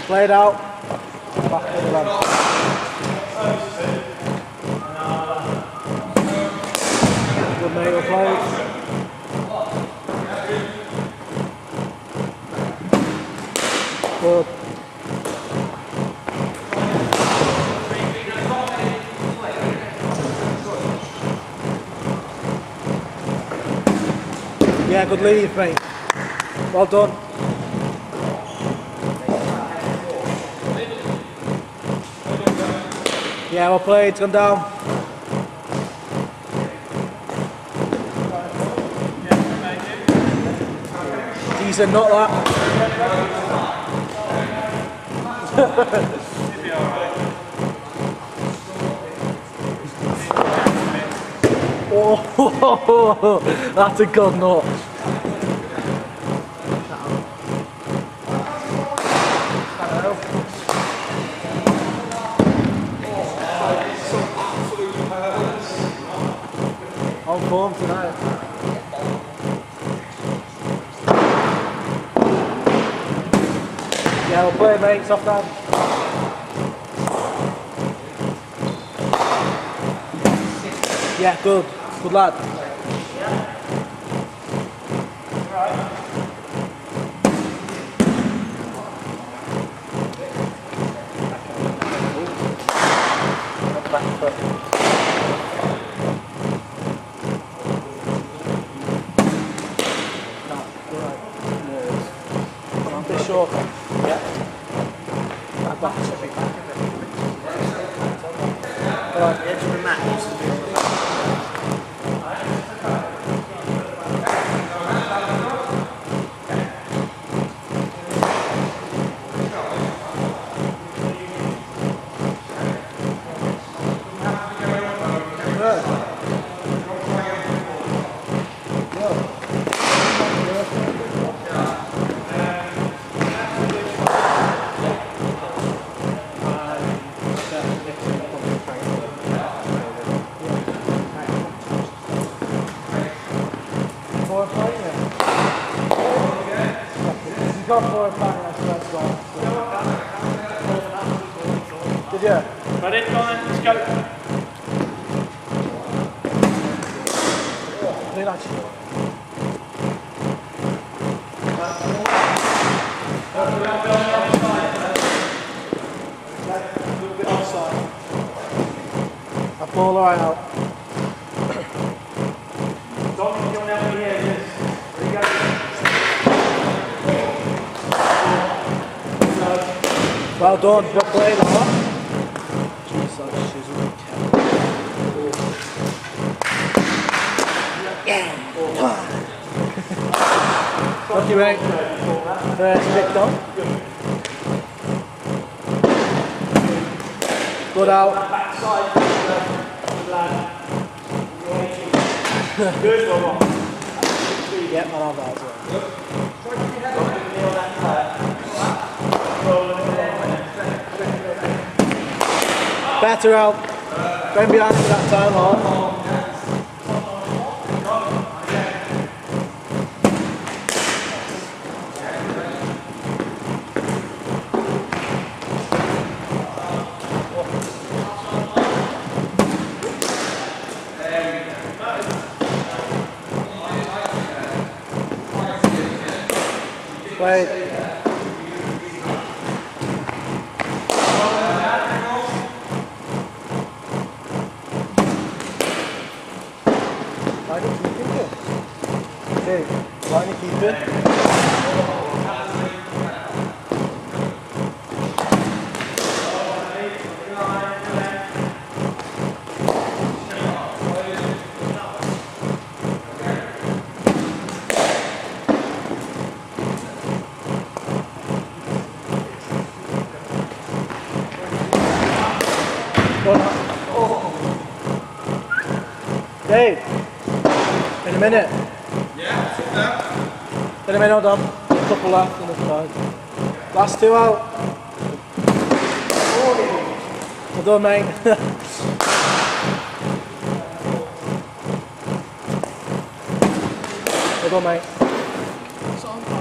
Play it out. Back to the run. Good mate, well played. Good. Yeah, good lead, mate. Well done. Yeah, well played, it's gone down. Decent, not that. Oh, that's a good nut. On form tonight. Yeah, we'll play, mate. Soft hand. Yeah, good. Good lad. Back foot. Short. Yeah. Back a bit. Right. The edge of the mat needs to be on the back. Got 4 or 5, that's gone. Did you? Ready? Go on, let's go. Play that shit. A little bit offside. I pull right out. Don't think you'll never hear this. There you go. Well done, good play that one. Jesus, she's weak. Yeah. Lucky mate. First picked up. Good out. Good one. Yep, I'll have that as well. Better out. Going behind him that time, on. Played. Why don't you keep it? Okay, why don't you keep it? Dave, in a minute. Yeah, sit down. In a minute, Dom. A couple left on the side. Last 2 out. Well done, mate. Well done, mate.